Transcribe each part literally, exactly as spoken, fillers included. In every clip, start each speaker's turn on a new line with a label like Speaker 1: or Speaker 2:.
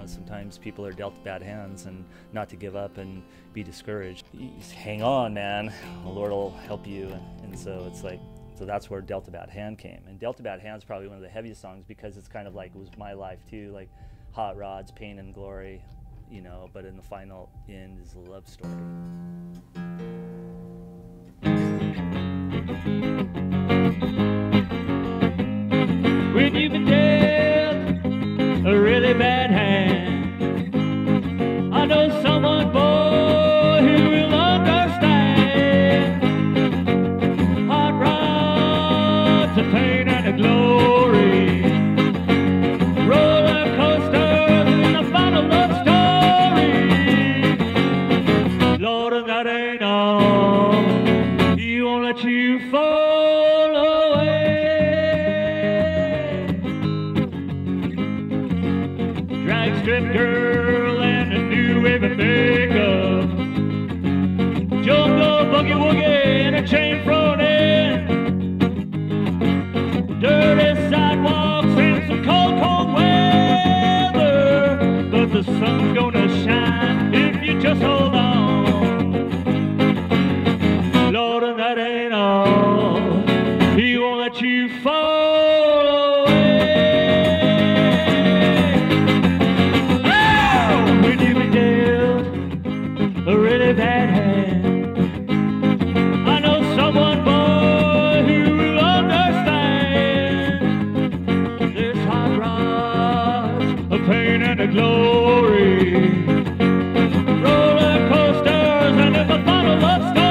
Speaker 1: know, sometimes people are dealt bad hands, and not to give up and be discouraged. You just hang on, man. The Lord will help you. And, and so it's like, so that's where Dealt a Bad Hand came. And Dealt a Bad Hand is probably one of the heaviest songs because it's kind of like, it was my life too, like hot rods, pain and glory, you know, but in the final end is a love story.
Speaker 2: When you've been dealt a really bad hand, I know someone, boy, who will understand. Hot rods, the pain and the glory, roller coasters and the final love story. Lord, and that ain't all. He won't let you fall away. Drag strip girl and a new wave of makeup, jungle boogie woogie and a chain thrown in, dirty sidewalks and some cold, cold weather, but the sun's gonna shine if you just hold on. Lord, and that ain't all. He won't let you fall away. Oh, when you've been dealt a really bad hand, I know someone, boy, who will understand. There's hot rods, a pain and a glory, roller coasters and it's a final love story.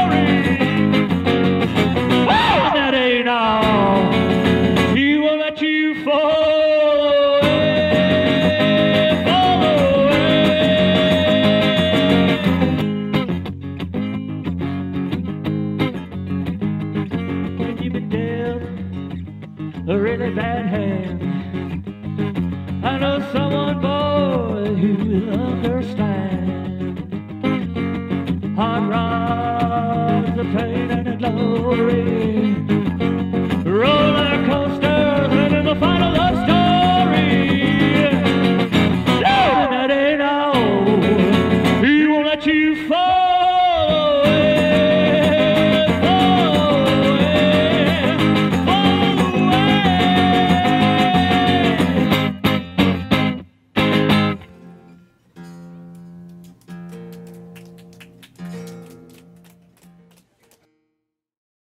Speaker 2: He won't let you fall away, fall away. When you've been dealt a really bad hand, I know someone, boy, who will understand. Hot rods, the pain and the glory,